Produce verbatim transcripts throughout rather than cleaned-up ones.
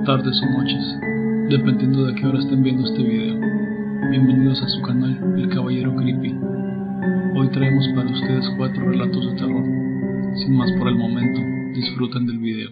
tardes o noches, dependiendo de a qué hora estén viendo este video. Bienvenidos a su canal, El Caballero Creepy. Hoy traemos para ustedes cuatro relatos de terror. Sin más por el momento, disfruten del video.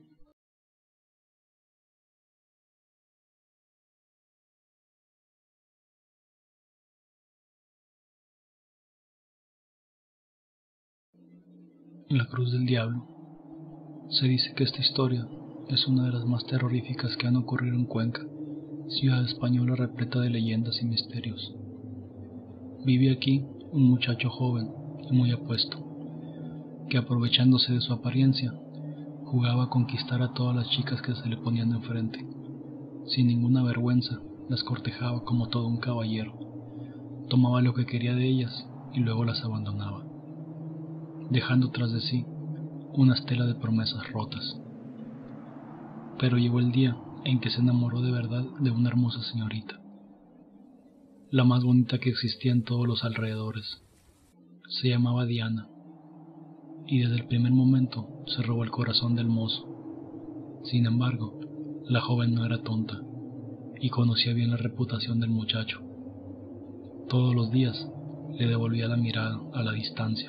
La Cruz del Diablo. Se dice que esta historia es una de las más terroríficas que han ocurrido en Cuenca, ciudad española repleta de leyendas y misterios. Vive aquí un muchacho joven y muy apuesto, que aprovechándose de su apariencia, jugaba a conquistar a todas las chicas que se le ponían enfrente. Sin ninguna vergüenza, las cortejaba como todo un caballero, tomaba lo que quería de ellas y luego las abandonaba, dejando tras de sí una estela de promesas rotas. Pero llegó el día en que se enamoró de verdad de una hermosa señorita, la más bonita que existía en todos los alrededores. Se llamaba Diana, y desde el primer momento se robó el corazón del mozo. Sin embargo, la joven no era tonta, y conocía bien la reputación del muchacho. Todos los días le devolvía la mirada a la distancia.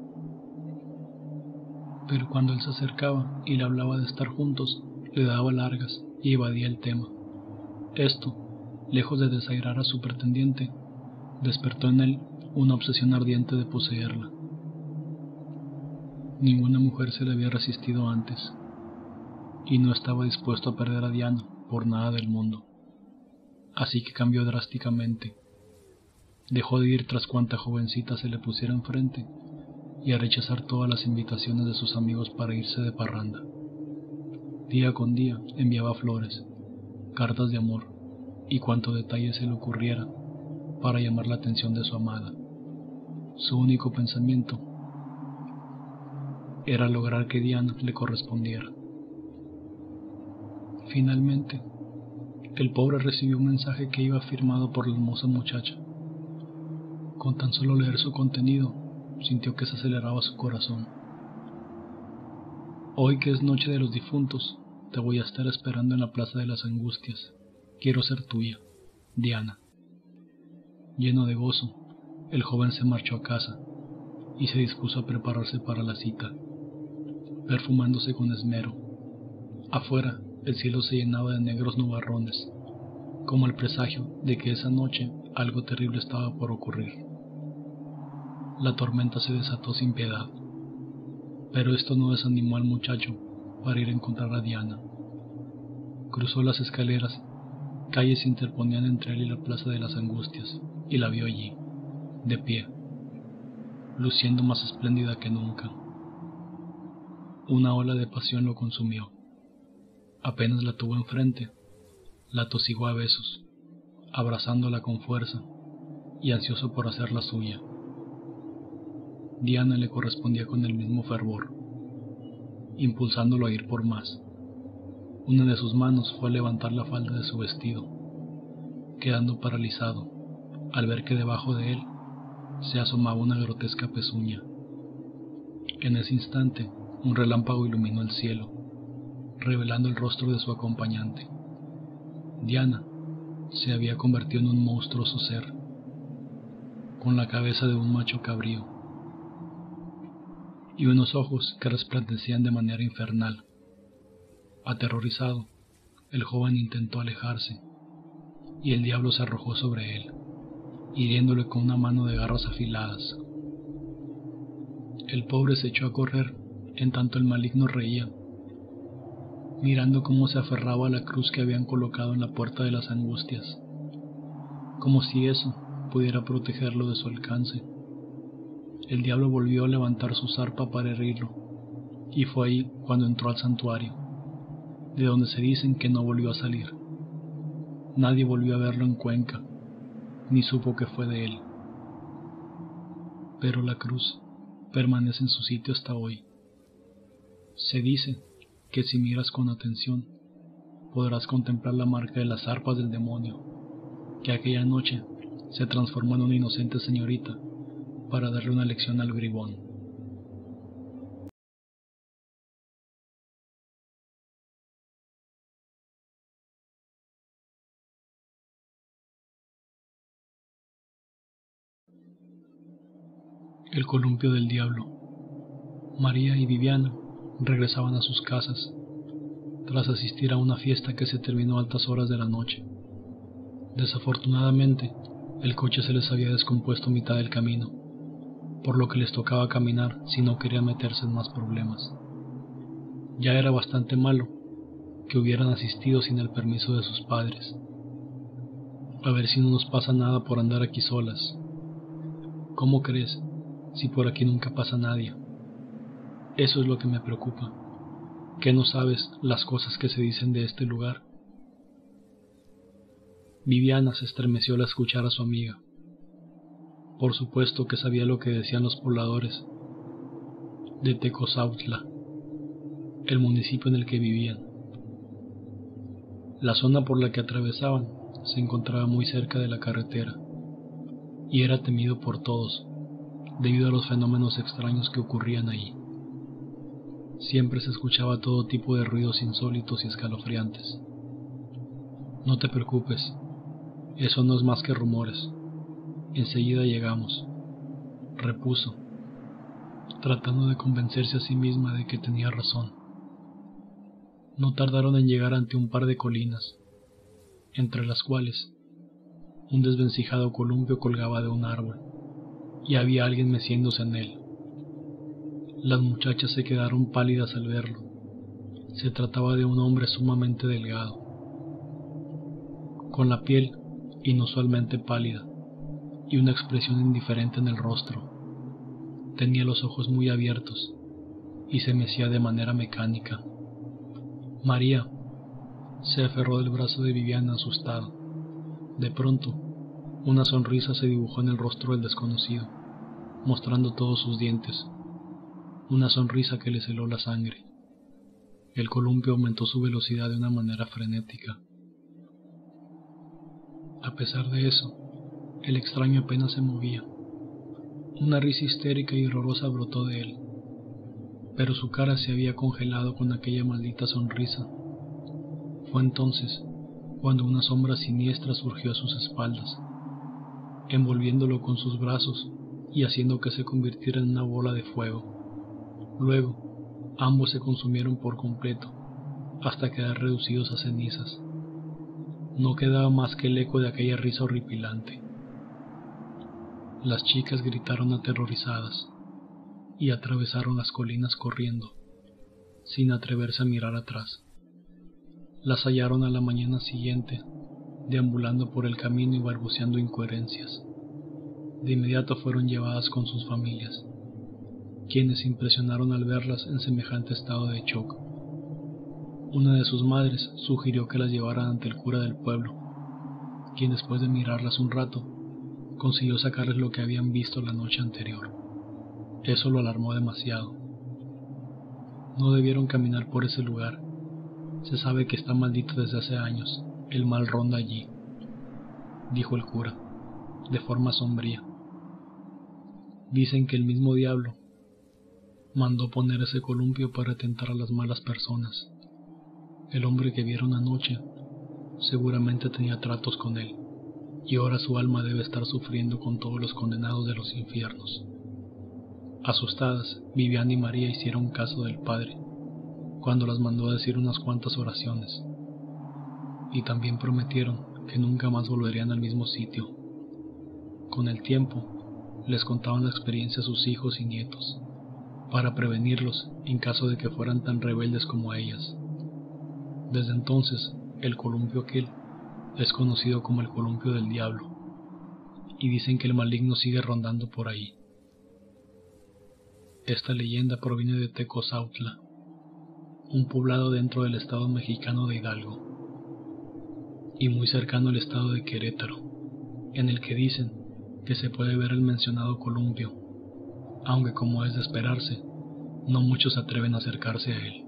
Pero cuando él se acercaba y le hablaba de estar juntos, le daba largas y evadía el tema. Esto, lejos de desairar a su pretendiente, despertó en él una obsesión ardiente de poseerla. Ninguna mujer se le había resistido antes, y no estaba dispuesto a perder a Diana por nada del mundo. Así que cambió drásticamente. Dejó de ir tras cuanta jovencita se le pusiera enfrente y a rechazar todas las invitaciones de sus amigos para irse de parranda. Día con día enviaba flores, cartas de amor y cuanto detalle se le ocurriera para llamar la atención de su amada. Su único pensamiento era lograr que Diana le correspondiera. Finalmente, el pobre recibió un mensaje que iba firmado por la hermosa muchacha. Con tan solo leer su contenido, sintió que se aceleraba su corazón. Hoy que es noche de los difuntos, te voy a estar esperando en la Plaza de las Angustias. Quiero ser tuya, Diana. Lleno de gozo, el joven se marchó a casa y se dispuso a prepararse para la cita, perfumándose con esmero. Afuera, el cielo se llenaba de negros nubarrones, como el presagio de que esa noche algo terrible estaba por ocurrir. La tormenta se desató sin piedad, pero esto no desanimó al muchacho para ir a encontrar a Diana. Cruzó las escaleras, calles se interponían entre él y la Plaza de las Angustias, y la vio allí, de pie, luciendo más espléndida que nunca. Una ola de pasión lo consumió. Apenas la tuvo enfrente, la tosigó a besos, abrazándola con fuerza y ansioso por hacerla suya. Diana le correspondía con el mismo fervor, impulsándolo a ir por más. Una de sus manos fue a levantar la falda de su vestido, quedando paralizado al ver que debajo de él se asomaba una grotesca pezuña. En ese instante, un relámpago iluminó el cielo, revelando el rostro de su acompañante. Diana se había convertido en un monstruoso ser, con la cabeza de un macho cabrío y unos ojos que resplandecían de manera infernal. Aterrorizado, el joven intentó alejarse, y el diablo se arrojó sobre él, hiriéndole con una mano de garras afiladas. El pobre se echó a correr, en tanto el maligno reía, mirando cómo se aferraba a la cruz que habían colocado en la puerta de las Angustias, como si eso pudiera protegerlo de su alcance. El diablo volvió a levantar su zarpa para herirlo, y fue ahí cuando entró al santuario, de donde se dicen que no volvió a salir. Nadie volvió a verlo en Cuenca, ni supo qué fue de él. Pero la cruz permanece en su sitio hasta hoy. Se dice que si miras con atención, podrás contemplar la marca de las zarpas del demonio, que aquella noche se transformó en una inocente señorita para darle una lección al bribón. El columpio del diablo. María y Viviana regresaban a sus casas, tras asistir a una fiesta que se terminó a altas horas de la noche. Desafortunadamente, el coche se les había descompuesto a mitad del camino, por lo que les tocaba caminar si no querían meterse en más problemas. Ya era bastante malo que hubieran asistido sin el permiso de sus padres. A ver si no nos pasa nada por andar aquí solas. ¿Cómo crees? Si por aquí nunca pasa nadie. Eso es lo que me preocupa. ¿Qué no sabes las cosas que se dicen de este lugar? Viviana se estremeció al escuchar a su amiga. Por supuesto que sabía lo que decían los pobladores de Tecozautla, el municipio en el que vivían. La zona por la que atravesaban se encontraba muy cerca de la carretera y era temido por todos debido a los fenómenos extraños que ocurrían ahí. Siempre se escuchaba todo tipo de ruidos insólitos y escalofriantes. No te preocupes, eso no es más que rumores. Enseguida llegamos, repuso, tratando de convencerse a sí misma de que tenía razón. No tardaron en llegar ante un par de colinas, entre las cuales un desvencijado columpio colgaba de un árbol, y había alguien meciéndose en él. Las muchachas se quedaron pálidas al verlo. Se trataba de un hombre sumamente delgado, con la piel inusualmente pálida y una expresión indiferente en el rostro. Tenía los ojos muy abiertos y se mecía de manera mecánica. María se aferró del brazo de Viviana asustada. De pronto, una sonrisa se dibujó en el rostro del desconocido, mostrando todos sus dientes. Una sonrisa que le heló la sangre. El columpio aumentó su velocidad de una manera frenética. A pesar de eso, el extraño apenas se movía. Una risa histérica y horrorosa brotó de él, pero su cara se había congelado con aquella maldita sonrisa. Fue entonces cuando una sombra siniestra surgió a sus espaldas, envolviéndolo con sus brazos y haciendo que se convirtiera en una bola de fuego. Luego, ambos se consumieron por completo, hasta quedar reducidos a cenizas. No quedaba más que el eco de aquella risa horripilante. Las chicas gritaron aterrorizadas y atravesaron las colinas corriendo, sin atreverse a mirar atrás. Las hallaron a la mañana siguiente, deambulando por el camino y balbuceando incoherencias. De inmediato fueron llevadas con sus familias, quienes se impresionaron al verlas en semejante estado de shock. Una de sus madres sugirió que las llevaran ante el cura del pueblo, quien después de mirarlas un rato, consiguió sacarles lo que habían visto la noche anterior. Eso lo alarmó demasiado. No debieron caminar por ese lugar. Se sabe que está maldito desde hace años. El mal ronda allí, dijo el cura, de forma sombría. Dicen que el mismo diablo mandó poner ese columpio para tentar a las malas personas. El hombre que vieron anoche seguramente tenía tratos con él, y ahora su alma debe estar sufriendo con todos los condenados de los infiernos. Asustadas, Viviana y María hicieron caso del padre, cuando las mandó a decir unas cuantas oraciones, y también prometieron que nunca más volverían al mismo sitio. Con el tiempo, les contaban la experiencia a sus hijos y nietos, para prevenirlos en caso de que fueran tan rebeldes como ellas. Desde entonces, el columpio aquel es conocido como el columpio del diablo, y dicen que el maligno sigue rondando por ahí. Esta leyenda proviene de Tecozautla, un poblado dentro del estado mexicano de Hidalgo, y muy cercano al estado de Querétaro, en el que dicen que se puede ver el mencionado columpio, aunque como es de esperarse, no muchos se atreven a acercarse a él.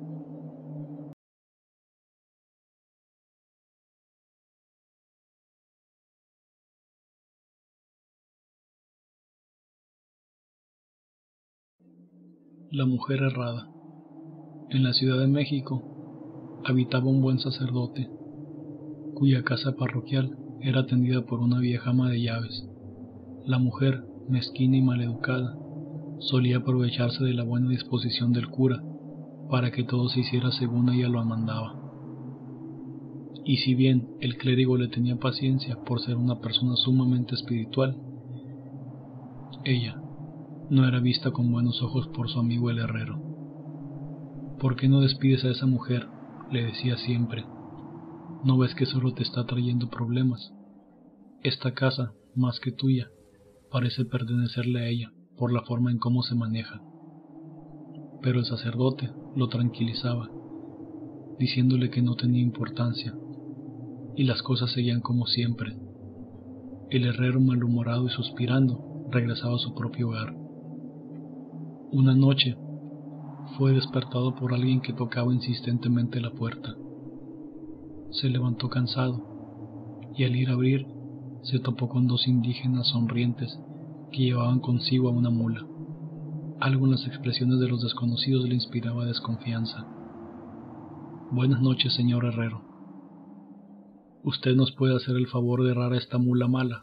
La mujer errada. En la Ciudad de México habitaba un buen sacerdote, cuya casa parroquial era atendida por una vieja ama de llaves. La mujer, mezquina y maleducada, Solía aprovecharse de la buena disposición del cura para que todo se hiciera según ella lo mandaba. Y si bien el clérigo le tenía paciencia por ser una persona sumamente espiritual, ella no era vista con buenos ojos por su amigo el herrero. ¿Por qué no despides a esa mujer?, le decía siempre. ¿No ves que solo te está trayendo problemas? Esta casa, más que tuya, parece pertenecerle a ella por la forma en cómo se maneja. Pero el sacerdote lo tranquilizaba, diciéndole que no tenía importancia, y las cosas seguían como siempre. El herrero, malhumorado y suspirando, regresaba a su propio hogar. Una noche fue despertado por alguien que tocaba insistentemente la puerta. Se levantó cansado, y al ir a abrir, se topó con dos indígenas sonrientes que llevaban consigo a una mula. Algo en las expresiones de los desconocidos le inspiraba desconfianza. Buenas noches, señor herrero. ¿Usted nos puede hacer el favor de herrar a esta mula mala?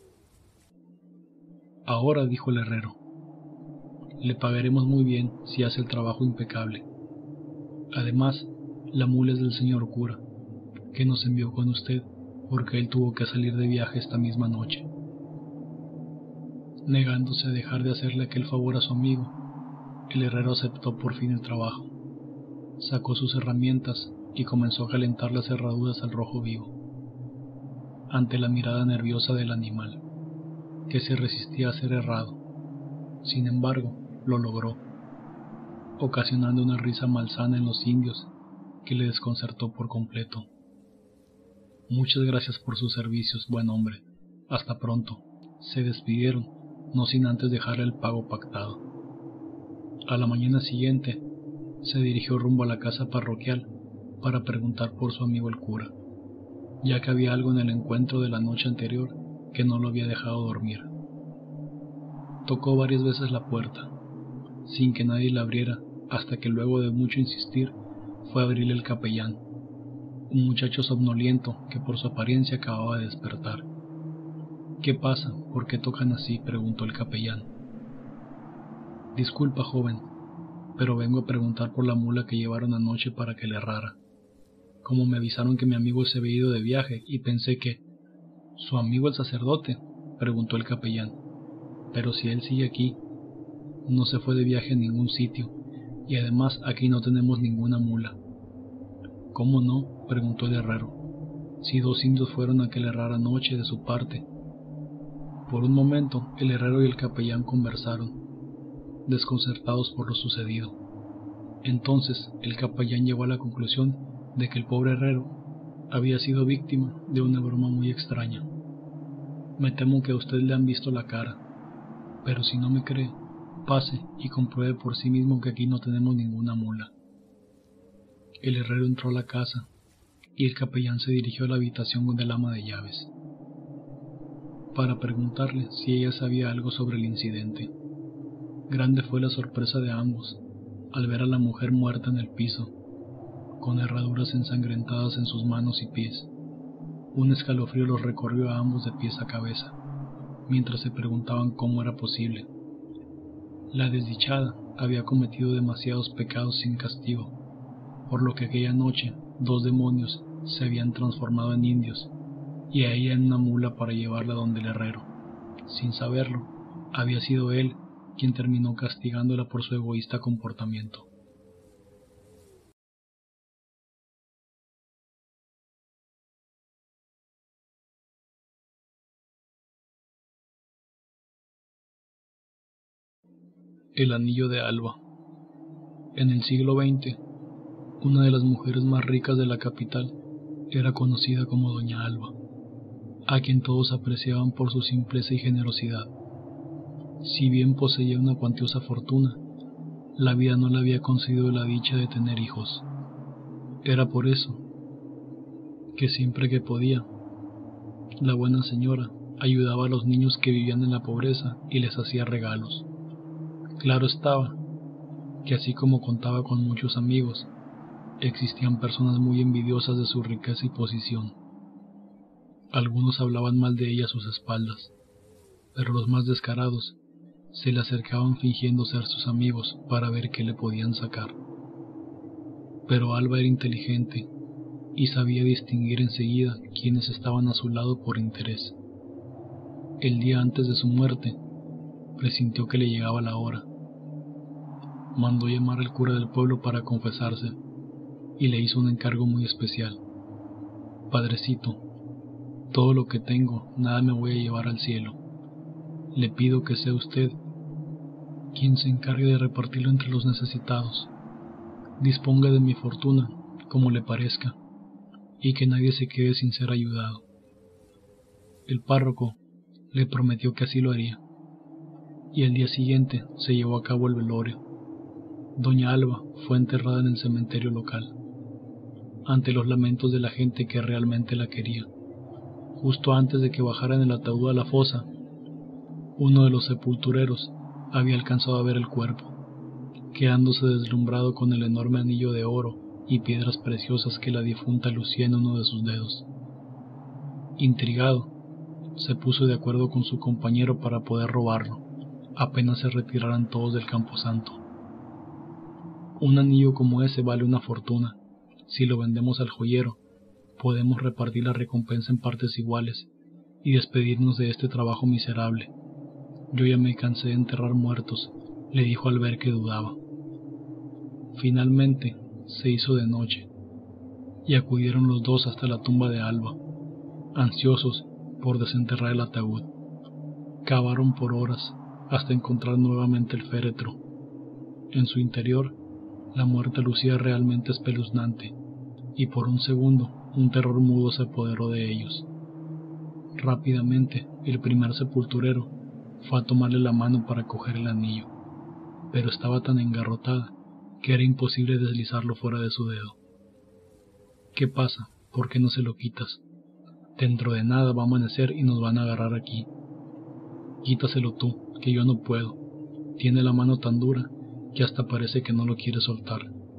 Ahora, dijo el herrero. Le pagaremos muy bien si hace el trabajo impecable. Además, la mula es del señor cura, que nos envió con usted porque él tuvo que salir de viaje esta misma noche. Negándose a dejar de hacerle aquel favor a su amigo, el herrero aceptó por fin el trabajo. Sacó sus herramientas y comenzó a calentar las herraduras al rojo vivo. Ante la mirada nerviosa del animal, que se resistía a ser herrado, sin embargo, lo logró, ocasionando una risa malsana en los indios que le desconcertó por completo. Muchas gracias por sus servicios, buen hombre. Hasta pronto. Se despidieron, no sin antes dejarle el pago pactado. A la mañana siguiente, se dirigió rumbo a la casa parroquial para preguntar por su amigo el cura, ya que había algo en el encuentro de la noche anterior que no lo había dejado dormir. Tocó varias veces la puerta, sin que nadie la abriera, hasta que luego de mucho insistir, fue a abrirle el capellán, un muchacho somnoliento que por su apariencia acababa de despertar. ¿Qué pasa? ¿Por qué tocan así?, preguntó el capellán. Disculpa, joven, pero vengo a preguntar por la mula que llevaron anoche para que le herrara. Como me avisaron que mi amigo se había ido de viaje y pensé que... ¿Su amigo el sacerdote?, preguntó el capellán. Pero si él sigue aquí, no se fue de viaje a ningún sitio, y además aquí no tenemos ninguna mula. ¿Cómo no?, preguntó el herrero, si dos indios fueron a que le herrara anoche de su parte. Por un momento el herrero y el capellán conversaron, desconcertados por lo sucedido. Entonces el capellán llegó a la conclusión de que el pobre herrero había sido víctima de una broma muy extraña. Me temo que a usted le han visto la cara, pero si no me cree, pase y compruebe por sí mismo que aquí no tenemos ninguna mula. El herrero entró a la casa y el capellán se dirigió a la habitación del ama de llaves para preguntarle si ella sabía algo sobre el incidente. Grande fue la sorpresa de ambos al ver a la mujer muerta en el piso, con herraduras ensangrentadas en sus manos y pies. Un escalofrío los recorrió a ambos de pies a cabeza, mientras se preguntaban cómo era posible. La desdichada había cometido demasiados pecados sin castigo, por lo que aquella noche dos demonios se habían transformado en indios y a ella en una mula para llevarla donde el herrero. Sin saberlo, había sido él quien terminó castigándola por su egoísta comportamiento. El anillo de Alba. En el siglo veinte, una de las mujeres más ricas de la capital era conocida como Doña Alba, a quien todos apreciaban por su simpleza y generosidad. Si bien poseía una cuantiosa fortuna, la vida no le había concedido la dicha de tener hijos. Era por eso que siempre que podía, la buena señora ayudaba a los niños que vivían en la pobreza y les hacía regalos. Claro estaba que así como contaba con muchos amigos, existían personas muy envidiosas de su riqueza y posición. Algunos hablaban mal de ella a sus espaldas, pero los más descarados se le acercaban fingiendo ser sus amigos para ver qué le podían sacar. Pero Alba era inteligente y sabía distinguir enseguida quienes estaban a su lado por interés. El día antes de su muerte, presintió que le llegaba la hora. Mandó llamar al cura del pueblo para confesarse y le hizo un encargo muy especial. Padrecito, todo lo que tengo, nada me voy a llevar al cielo. Le pido que sea usted quien se encargue de repartirlo entre los necesitados. Disponga de mi fortuna como le parezca y que nadie se quede sin ser ayudado. El párroco le prometió que así lo haría, y el día siguiente se llevó a cabo el velorio. Doña Alba fue enterrada en el cementerio local, ante los lamentos de la gente que realmente la quería. Justo antes de que bajaran el ataúd a la fosa, uno de los sepultureros había alcanzado a ver el cuerpo, quedándose deslumbrado con el enorme anillo de oro y piedras preciosas que la difunta lucía en uno de sus dedos. Intrigado, se puso de acuerdo con su compañero para poder robarlo, apenas se retiraran todos del camposanto. Un anillo como ese vale una fortuna. Si lo vendemos al joyero, podemos repartir la recompensa en partes iguales y despedirnos de este trabajo miserable. Yo ya me cansé de enterrar muertos, le dijo al ver que dudaba. Finalmente se hizo de noche y acudieron los dos hasta la tumba de Alba, ansiosos por desenterrar el ataúd. Cavaron por horas hasta encontrar nuevamente el féretro. En su interior, la muerte lucía realmente espeluznante, y por un segundo un terror mudo se apoderó de ellos. Rápidamente, el primer sepulturero fue a tomarle la mano para coger el anillo, pero estaba tan engarrotada que era imposible deslizarlo fuera de su dedo. ¿Qué pasa? ¿Por qué no se lo quitas? Dentro de nada va a amanecer y nos van a agarrar aquí. Quítaselo tú, que yo no puedo. Tiene la mano tan dura que hasta parece que no lo quiere soltar.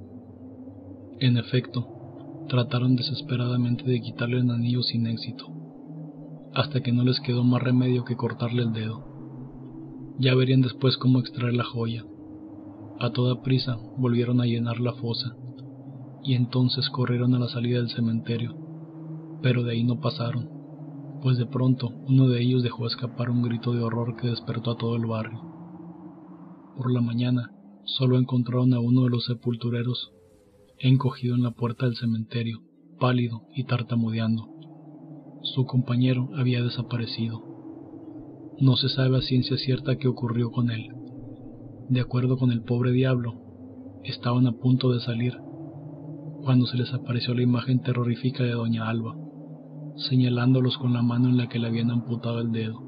En efecto, trataron desesperadamente de quitarle el anillo sin éxito, hasta que no les quedó más remedio que cortarle el dedo. Ya verían después cómo extraer la joya. A toda prisa volvieron a llenar la fosa, y entonces corrieron a la salida del cementerio, pero de ahí no pasaron, pues de pronto uno de ellos dejó escapar un grito de horror que despertó a todo el barrio. Por la mañana, solo encontraron a uno de los sepultureros encogido en la puerta del cementerio, pálido y tartamudeando. Su compañero había desaparecido. No se sabe a ciencia cierta qué ocurrió con él. De acuerdo con el pobre diablo, estaban a punto de salir cuando se les apareció la imagen terrorífica de doña Alba, señalándolos con la mano en la que le habían amputado el dedo,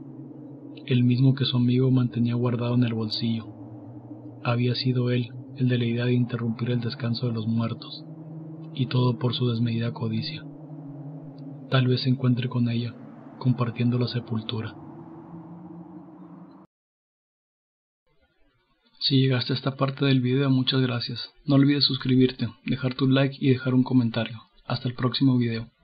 el mismo que su amigo mantenía guardado en el bolsillo. Había sido él el de la idea de interrumpir el descanso de los muertos, y todo por su desmedida codicia. Tal vez se encuentre con ella, compartiendo la sepultura. Si llegaste a esta parte del video, muchas gracias. No olvides suscribirte, dejar tu like y dejar un comentario. Hasta el próximo video.